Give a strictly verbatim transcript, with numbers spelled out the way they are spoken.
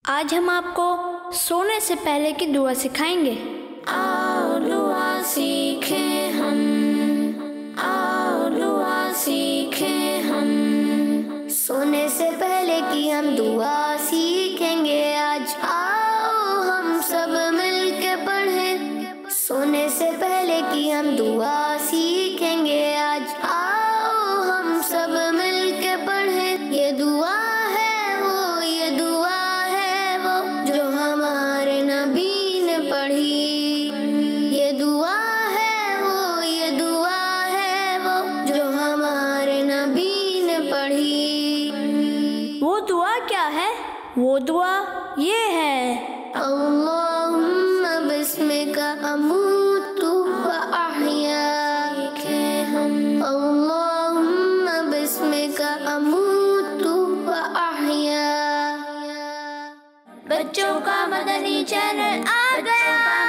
آج ہم آپ کو سونے سے پہلے کی دعا سکھائیں گے۔ آؤ دعا سیکھیں ہم، آؤ دعا سیکھیں ہم، سونے سے پہلے کی ہم دعا سیکھیں گے آج۔ آؤ ہم سب مل کے پڑھیں، سونے سے پہلے کی ہم دعا سیکھیں گے آج۔ آؤ ہم سب مل کے پڑھیں، یہ دعا ہے وہ، یہ دعا ہے وہ جو ہمارے نبی نے پڑھی۔ یہ دعا ہے وہ، یہ دعا ہے وہ جو ہمارے نبی نے پڑھی۔ وہ دعا کیا ہے؟ وہ دعا یہ ہے: اللہم بسمک اموت و احیا، اللہم بسمک اموت و احیا۔ بچوں کا مدنی چینل آ گیا۔